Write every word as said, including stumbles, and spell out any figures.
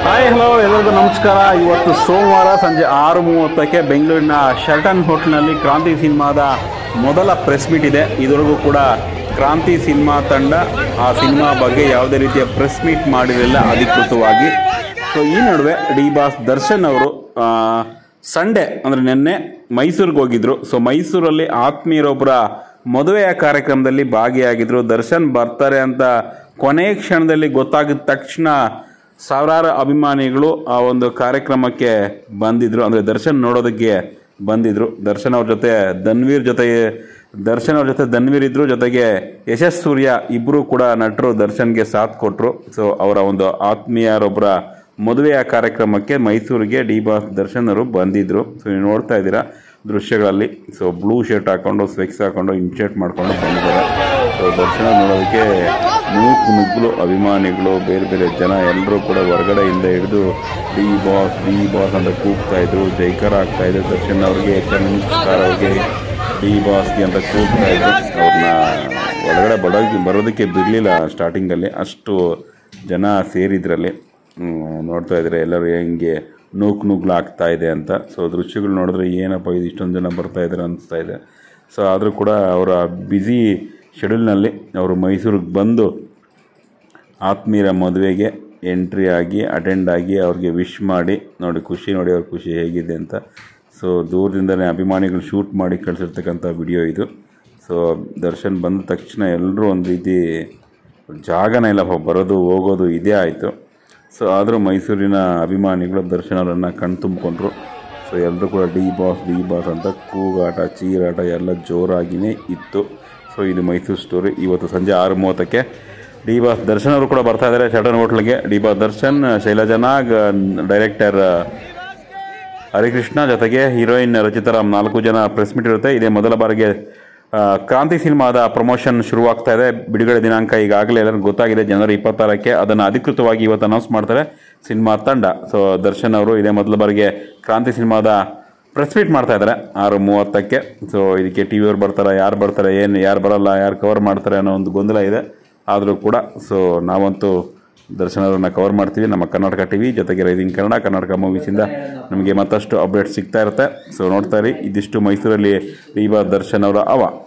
Hi hello ಎಲ್ಲರಿಗೂ ನಮಸ್ಕಾರ. ಇವತ್ತು ಸೋಮವಾರ ಸಂಜೆ ಆರು ಮೂವತ್ತಕ್ಕೆ ಬೆಂಗಳೂರಿನ ಶರ್ಟನ್ ಹೋಟೆಲ್ನಲ್ಲಿ ಕ್ರಾಂತಿ ಸಿನಿಮಾದ ಮೊದಲ ಪ್ರೆಸ್ ಮೀಟ್ ಇದೆ. ಇದುವರೆಗೂ ಕೂಡ ಕ್ರಾಂತಿ ಸಿನಿಮಾ ತಂಡ ಆ ಸಿನಿಮಾ ಬಗ್ಗೆ ಯಾವುದೇ ರೀತಿಯ ಪ್ರೆಸ್ ಮೀಟ್ ಮಾಡಿರಲಿಲ್ಲ ಅಧಿಕೃತವಾಗಿ. ಸೊ ಈ ನಡುವೆ ಡಿ ಬಾಸ್ ದರ್ಶನ್ ಅವರು ಸಂಡೇ ಅಂದರೆ ನಿನ್ನೆ ಮೈಸೂರಿಗೆ ಹೋಗಿದ್ರು. ಸೊ ಮೈಸೂರಲ್ಲಿ ಆತ್ಮೀಯರೊಬ್ಬರ ಮದುವೆಯ ಕಾರ್ಯಕ್ರಮದಲ್ಲಿ ಭಾಗಿಯಾಗಿದ್ದರು. ದರ್ಶನ್ ಬರ್ತಾರೆ ಅಂತ ಕೊನೆಯ ಕ್ಷಣದಲ್ಲಿ ಗೊತ್ತಾಗಿದ ತಕ್ಷಣ ಸಾವಿರಾರು ಅಭಿಮಾನಿಗಳು ಆ ಒಂದು ಕಾರ್ಯಕ್ರಮಕ್ಕೆ ಬಂದಿದ್ದರು, ಅಂದರೆ ದರ್ಶನ್ ನೋಡೋದಕ್ಕೆ ಬಂದಿದ್ದರು. ದರ್ಶನ್ ಅವ್ರ ಜೊತೆ ಧನ್ವೀರ್ ಜೊತೆಗೆ ದರ್ಶನ್ ಅವ್ರ ಜೊತೆ ಧನ್ವೀರ್ ಇದ್ದರು, ಜೊತೆಗೆ ಯಶಸ್ ಸೂರ್ಯ ಇಬ್ಬರು ಕೂಡ ನಟರು ದರ್ಶನ್ಗೆ ಸಾಥ್ ಕೊಟ್ಟರು. ಸೊ ಅವರ ಒಂದು ಆತ್ಮೀಯರೊಬ್ಬರ ಮದುವೆಯ ಕಾರ್ಯಕ್ರಮಕ್ಕೆ ಮೈಸೂರಿಗೆ ಡಿ ಬಾಸ್ ದರ್ಶನ್ ಅವರು ಬಂದಿದ್ದರು. ಸೊ ನೀವು ನೋಡ್ತಾ ಇದ್ದೀರಾ ದೃಶ್ಯಗಳಲ್ಲಿ. ಸೊ ಬ್ಲೂ ಶರ್ಟ್ ಹಾಕ್ಕೊಂಡು ಸ್ವೆಕ್ಸ್ ಹಾಕ್ಕೊಂಡು ಇನ್ಶರ್ಟ್ ಮಾಡ್ಕೊಂಡು ಬಂದಿದ್ದಾರೆ. ಸೊ ದರ್ಶನ ನೋಡೋದಕ್ಕೆ ನೂಕು ನುಗ್ಗಲು ಅಭಿಮಾನಿಗಳು, ಬೇರೆ ಬೇರೆ ಜನ ಎಲ್ಲರೂ ಕೂಡ ಹೊರಗಡೆಯಿಂದ ಹಿಡಿದು ಡಿ ಬಾಸ್ ಡಿ ಬಾಸ್ ಅಂತ ಕೂಗ್ತಾ ಇದ್ರು, ಜೈಕಾರ ಆಗ್ತಾ ಇದ್ರು. ದರ್ಶನ್ ಅವ್ರಿಗೆ, ನಮಸ್ಕಾರ ಅವ್ರಿಗೆ, ಡಿ ಬಾಸ್ಗೆ ಅಂತ ಕೂಗ್ತಾ ಇದ್ರು. ಅವ್ರನ್ನ ಹೊರಗಡೆ ಬರೋದಕ್ಕೆ ಬರೋದಕ್ಕೆ ಬಿಡಲಿಲ್ಲ ಸ್ಟಾರ್ಟಿಂಗಲ್ಲಿ, ಅಷ್ಟು ಜನ ಸೇರಿದ್ರಲ್ಲಿ. ನೋಡ್ತಾ ಇದ್ದಾರೆ ಎಲ್ಲರೂ ಹೆಂಗೆ ನೂಕು ನುಗ್ಲು ಆಗ್ತಾ ಇದೆ ಅಂತ. ಸೊ ದೃಶ್ಯಗಳು ನೋಡಿದ್ರೆ ಏನಪ್ಪ ಇದು ಇಷ್ಟೊಂದು ಜನ ಬರ್ತಾ ಇದ್ದಾರೆ ಅನಿಸ್ತಾ ಇದೆ. ಸೊ ಆದರೂ ಕೂಡ ಅವರ ಬ್ಯುಸಿ ಶೆಡ್ಯೂಲ್ನಲ್ಲಿ ಅವರು ಮೈಸೂರಿಗೆ ಬಂದು ಆತ್ಮೀಯರ ಮದುವೆಗೆ ಎಂಟ್ರಿ ಆಗಿ ಅಟೆಂಡ್ ಆಗಿ ಅವ್ರಿಗೆ ವಿಶ್ ಮಾಡಿ, ನೋಡಿ ಖುಷಿ ನೋಡಿ ಅವ್ರ ಖುಷಿ ಹೇಗಿದೆ ಅಂತ. ಸೊ ದೂರದಿಂದಲೇ ಅಭಿಮಾನಿಗಳು ಶೂಟ್ ಮಾಡಿ ಕಳಿಸಿರ್ತಕ್ಕಂಥ ವಿಡಿಯೋ ಇದು. ಸೊ ದರ್ಶನ್ ಬಂದ ತಕ್ಷಣ ಎಲ್ಲರೂ ಒಂದು ರೀತಿ ಜಾಗನೇ ಇಲ್ಲಪ್ಪ, ಬರೋದು ಹೋಗೋದು ಇದೇ ಆಯಿತು. ಸೊ ಆದರೂ ಮೈಸೂರಿನ ಅಭಿಮಾನಿಗಳು ದರ್ಶನ್ ಅವರನ್ನು ಕಣ್ ತುಂಬಿಕೊಂಡ್ರು. ಸೊ ಎಲ್ಲರೂ ಕೂಡ ಡಿ ಬಾಸ್ ಡಿ ಬಾಸ್ ಅಂತ ಕೂಗಾಟ ಚೀರಾಟ ಎಲ್ಲ ಜೋರಾಗಿಯೇ ಇತ್ತು. ಸೊ ಇದು ಮೈಸೂರು ಸ್ಟೋರಿ. ಇವತ್ತು ಸಂಜೆ ಆರು ಮೂವತ್ತಕ್ಕೆ ಡಿ ಬಾಸ್ ದರ್ಶನ್ ಅವರು ಕೂಡ ಬರ್ತಾ ಇದ್ದಾರೆ ಶಟನ್ ಹೋಟ್ಲಿಗೆ. D boss Darshan, Shailaja Nag, director Harikrishna, ಜೊತೆಗೆ ಹೀರೋಯಿನ್ ರಚಿತಾರಾಮ್, ನಾಲ್ಕು ಜನ ಪ್ರೆಸ್ ಮೀಟ್ ಇರುತ್ತೆ. ಇದೇ ಮೊದಲ ಬಾರಿಗೆ ಕ್ರಾಂತಿ ಸಿನಿಮಾದ ಪ್ರಮೋಷನ್ ಶುರುವಾಗ್ತಾ ಇದೆ. ಬಿಡುಗಡೆ ದಿನಾಂಕ ಈಗಾಗಲೇ ಎಲ್ಲರಿಗೂ ಗೊತ್ತಾಗಿದೆ, ಜನವರಿ ಇಪ್ಪತ್ತಾರಕ್ಕೆ. ಅದನ್ನು ಅಧಿಕೃತವಾಗಿ ಇವತ್ತು ಅನೌನ್ಸ್ ಮಾಡ್ತಾರೆ ಸಿನಿಮಾ ತಂಡ. ಸೊ ದರ್ಶನ್ ಅವರು ಇದೇ ಮೊದಲ ಬಾರಿಗೆ ಕ್ರಾಂತಿ ಸಿನಿಮಾದ ಪ್ರೆಸ್ ಮೀಟ್ ಮಾಡ್ತಾ ಇದ್ದಾರೆ ಆರು ಮೂವತ್ತಕ್ಕೆ. ಸೊ ಇದಕ್ಕೆ ಟಿ ವಿಯವ್ರು ಬರ್ತಾರೆ, ಯಾರು ಬರ್ತಾರೆ, ಏನು ಯಾರು ಬರಲ್ಲ, ಯಾರು ಕವರ್ ಮಾಡ್ತಾರೆ ಅನ್ನೋ ಒಂದು ಗೊಂದಲ ಇದೆ. ಆದರೂ ಕೂಡ ಸೊ ನಾವಂತೂ ದರ್ಶನ್ ಅವರನ್ನು ಕವರ್ ಮಾಡ್ತೀವಿ ನಮ್ಮ ಕರ್ನಾಟಕ ಟಿ ವಿ, ಜೊತೆಗೆ ರೈಸಿಂಗ್ ಕನ್ನಡ, ಕರ್ನಾಟಕ ಮೂವೀಸಿಂದ ನಮಗೆ ಮತ್ತಷ್ಟು ಅಪ್ಡೇಟ್ ಸಿಗ್ತಾ ಇರುತ್ತೆ. ಸೊ ನೋಡ್ತಾ ಇರಿ. ಇದಿಷ್ಟು ಮೈಸೂರಲ್ಲಿ ಡಿ ಬಾಸ್ ದರ್ಶನ್ ಅವರ ಅವ